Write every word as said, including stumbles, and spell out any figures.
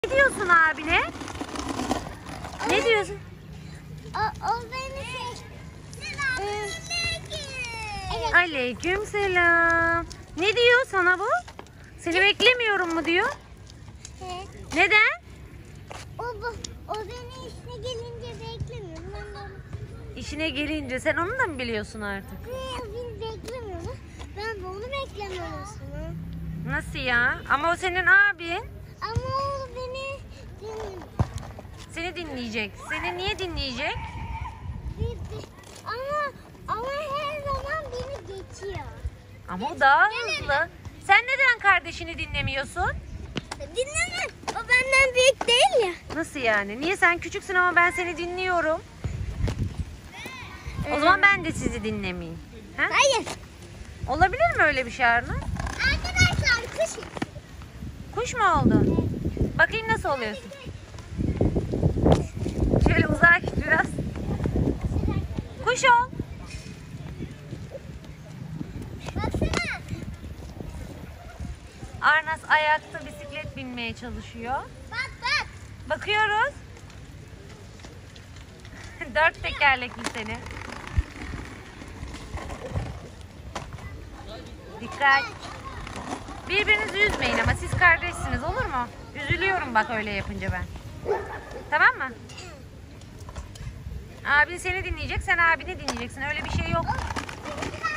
Ne diyorsun abine? Ne diyorsun? O, o beni şey... Aleyküm selam. Ne diyor sana bu? Seni beklemiyorum mu diyor? He. Neden? O, bu- o beni işine gelince beklemiyor. Ben de onu... İşine gelince sen onu da mı biliyorsun artık? He, o beni beklemiyor. Ben de onu beklemiyorum aslında. Nasıl ya? Ama o senin abin. Ama o beni dinlemiyor. Seni dinleyecek. Seni niye dinleyecek? Bir- bir- Ama, ama her zaman beni geçiyor. Ama o daha hızlı. Sen neden kardeşini dinlemiyorsun? Dinleme. O benden büyük değil ya. Nasıl yani? Niye sen küçüksün ama ben seni dinliyorum? O zaman ben de sizi dinlemeyeyim. Ha? Hayır. Olabilir mi öyle bir şey Arna? Arkadaşlar kuş. Kuş mu oldun? Bakayım nasıl oluyorsun? Şöyle uzağa git biraz. Kuş ol. Baksana. Arnas ayakta bisiklet binmeye çalışıyor. Bak bak. Bakıyoruz. Dört tekerlekli seni. Dikkat. Birbirinizi üzmeyin ama siz kardeşsiniz, olur mu? Üzülüyorum bak öyle yapınca ben. Tamam mı? Abin seni dinleyecek, sen abini dinleyeceksin. Öyle bir şey yok.